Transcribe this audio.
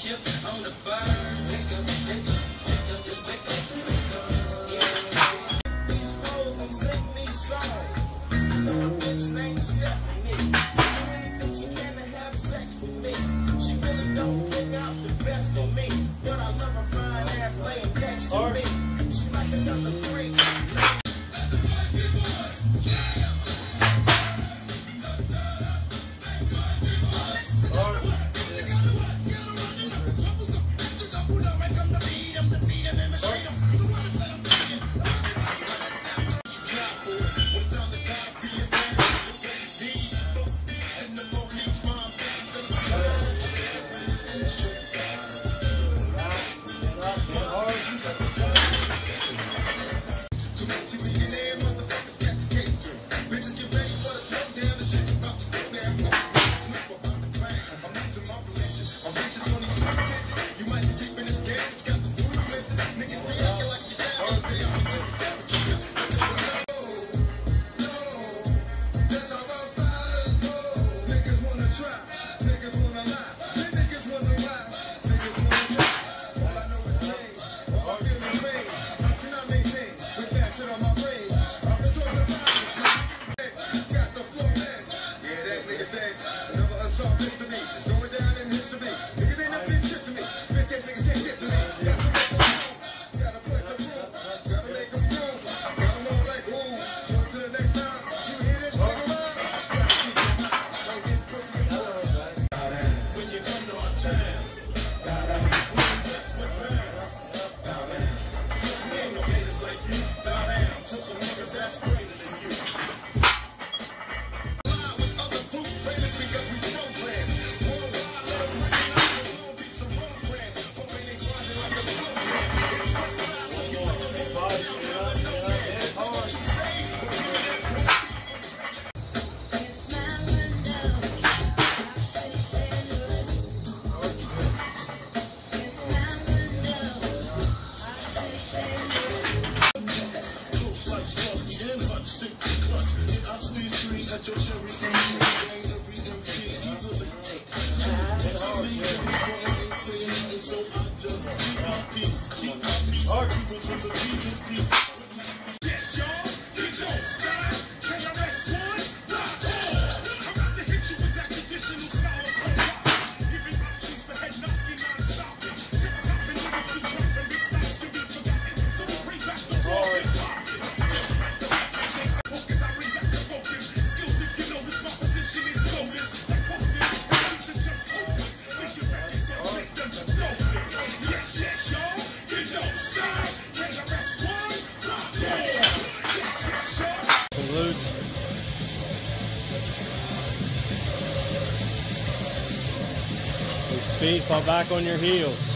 ship on the bird. Just wake up to wake up. These flows and sing these songs. Bitch named Stephanie. She really thinks she can have sex with me. She really don't bring out the best of me, but I love her fine ass laying next to me. She like another freak. Feet fall back on your heels.